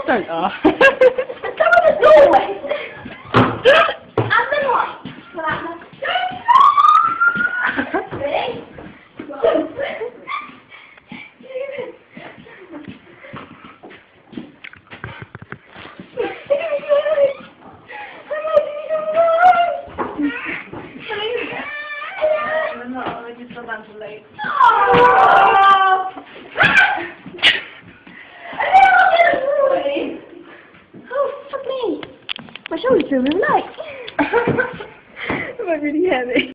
Turn off. Come on the doorway. I'm the one. Ready? No, like it's so damn too late. Oh, fuck me. My shoulder's feeling light. I'm really heavy.